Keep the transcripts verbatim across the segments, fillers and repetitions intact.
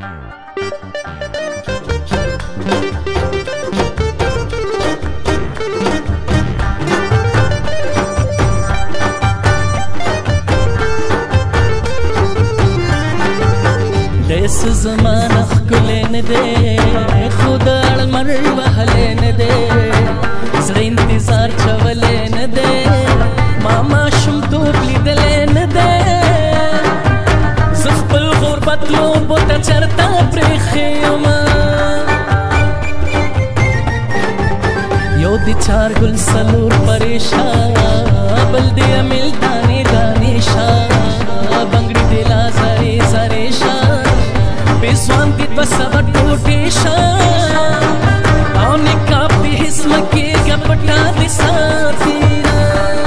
دیس زمانہ خکلے نه دی خدا المر وهلے نه دی زړه انتظار چولے نه دی ماما شم توپ لیدلے نه دی زه خپل غربت لوبو ته چرته پرېښې یمه یو د چار ګل څلور پریشان بل د امیل دانې دانې شان بنګړي د لا زرې زرې شان بیزوان دی دو سوا ټوټې شان او نقاب د حس مکېږه پټا د ساتینا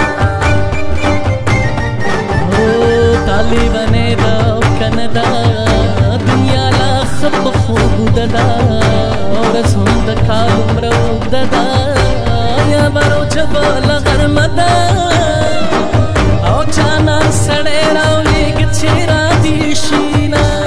او طالبانې ده او کنه ده دنیا لا ښه په خوبونه ده ورځ هم د کال عمره اوږده ده یا بارو جبله غرمه ده او جانان سړی راولېږه چې رادې شي نه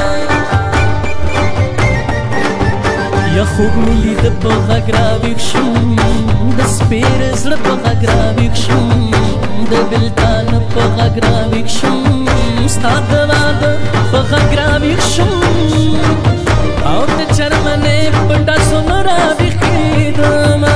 یا خوب مې لیده په غږ راویښ شوم د سپېره زړه په غږ راویښ شوم د بېلتان په غږ راویښ شوم ستا د واده په غږ راویښ شوم او د چرمنې په ډزونه راویښېدمه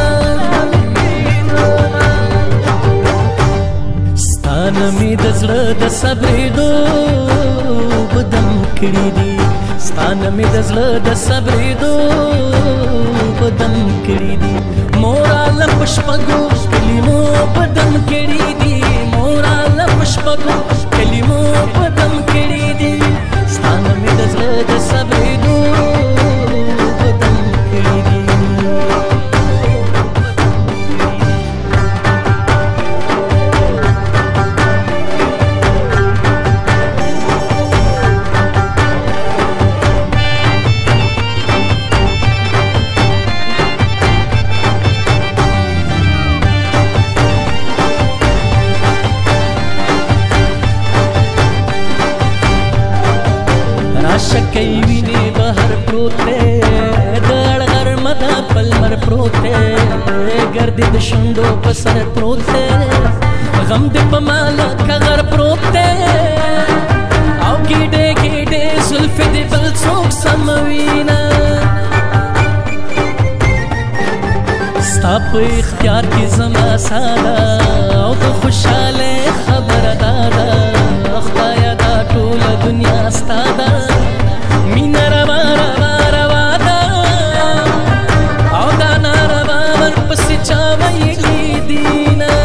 ستا نه مې د زړه د صبرېدو بدم کړي دي ستا نه مې د زړه د صبرېدو بدم کړي دي موراله په شپږو کلمو بدم کړي دي موراله په شپږو کلمو بدم کړي دي ستا نه مې د زړه د صبرېدو بدم کړي دي شکی وینې بهر پروت دی د اړغرمه د پلمر پروت دی ګردې د شونډو په سر پروت دی غم دې په ماله کغر پروت دی او ګېډې ګېډې زلفې دې بل څوک سموي نه ستا په اختیار کې زما ساده او د خوشحالۍ خبره دا ده خدایه دا ټوله دنیا ستا ده مینه روا روا روا ده او دا ناروا ورپسې چا ویلي دي نه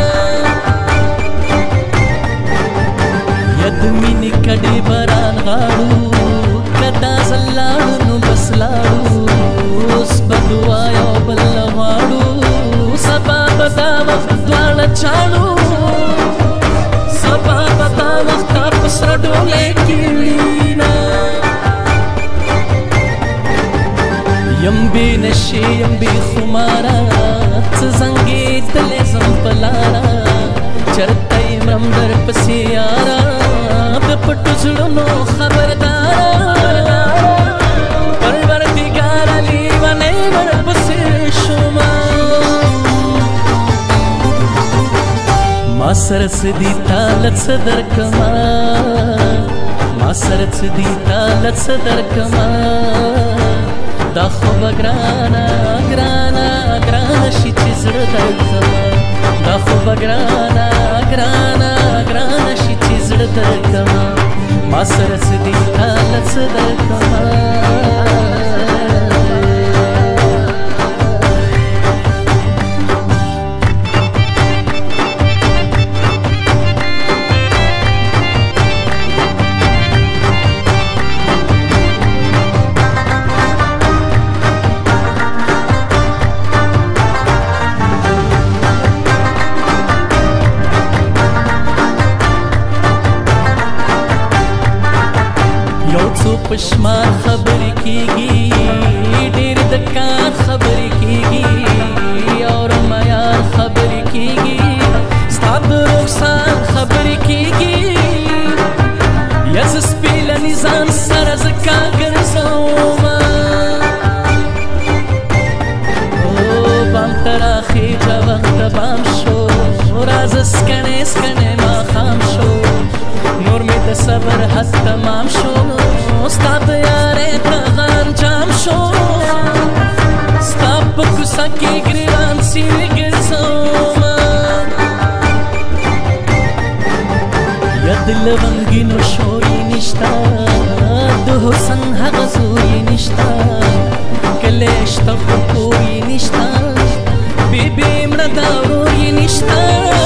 ید مینې کډې باران غاړو که دا ځل لاړو نو بس لاړو اوس به دعا یو بل نه غواړو سبا به دا وخت دواړه چاړو سبا به دا وخت تا په سره ډولۍ کې وړي نه یم بې نشې یم بې خماره څه زنګېدلی زم په لاره چرته یې مرم در پسې یاره د پټو زړونو خبرداره پروردګاره لیونۍ ورپسې شومه ما سره څه دي تا له څه درکمه ما سره څه دي تا له څه درکمه دا خو به ګرانه ګرانه ګرانه شي چې زړه درکمه دا خو به ګرانه ګرانه ګرانه شي چې زړه درکمه ما سره څه دي تا له څه درکمه پشمار خبرې کېږي ډېر د کار خبرې کېږي اور معیار خبرې کېږي ستا د رخسار خبرې کېږي یا زه سپېلني ځان سره زه کا ګرځوم حسن هغه زوی نشتا کله شته خو کوی نشتا بیبي مړه دا ورور یې نشتا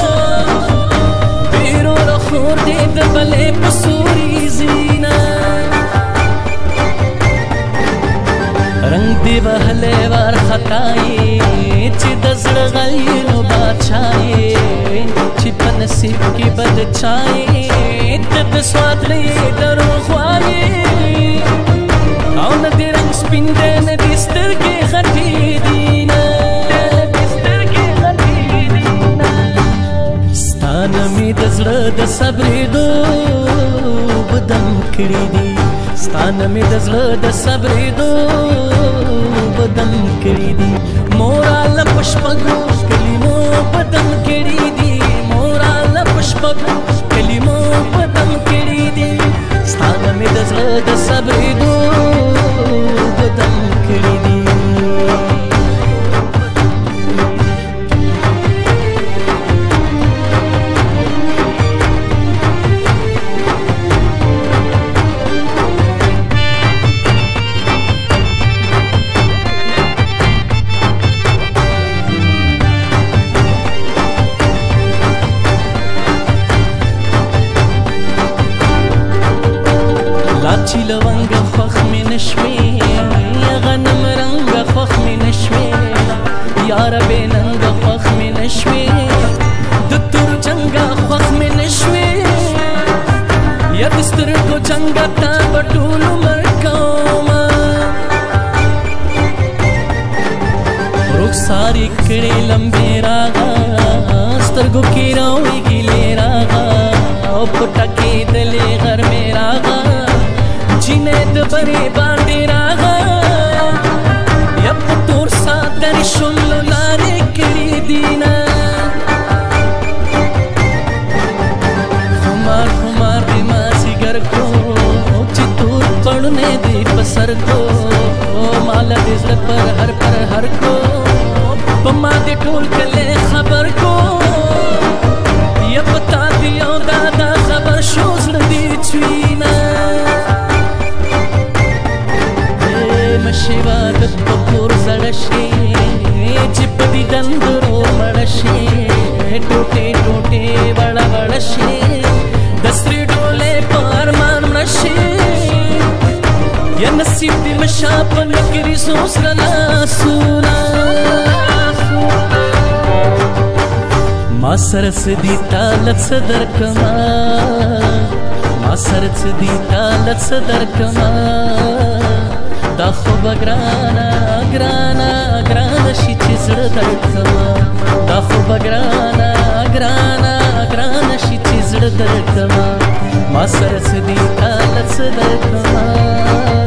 بیرو د خور دې د بلې په سوري زینا رنگ دی وهلې وار خطای چې د زړه غلینو بادشاهي چې په نصیب کې بد چای ته د سواد لې دروغ وایي او نه دې رنګ سپین دی نه دې سترګې غټې دي نه سترګې غټې دي نه ستا نه مې د زړه د صبرېدو بدم کړي دي ستا نه مې د زړه د صبرېدو بدم کړي دي موراله په شپږو کلمو بدم کړي دي موراله په شپږو کلمو بدم کړي دي ستا نه مې د زړه د صبرېدو بدم کړي دي لاچی لونګ خوخ مې نشوي غنم رنګ خوخ مې نشوي یار به ننګ خوخ مې نشوي د تور جنګ خوخ مې نشوي یا د سترګو جنګ تا بټول مرکوما رخساري کړي لمبې راغا سترګو کې راوي ګلې راغا او پټکې دلې غر مې راغا چینه د بری باندې راغا یا په تور ساتر شملو لارې کړي دینا خمار خمار دی مازیګر کو چې تور پړونه دی په سر کو مال دې زړه پر هر پر هر کو په ما دې ټول کله خبر کو یا پتا دی او دادا خبر شو زړه دې چوینا مشیوا د پکور زړه شي چې په دې دندرو مړ شي ټوټې ټوټې وړه وړه شي د سرې ډولې په ارمان مړ شي یا نصیب دې مشا په نکري سوسره لاسونه ما سره سدي تالت صدر کما ما سره سدي تالت صدر کما دا خو بګرانا ګرانا ګرانا شي چې زړه درکما دا خو بګرانا ګرانا ګرانا شي چې زړه درکما ما سره سدي تالت صدر کما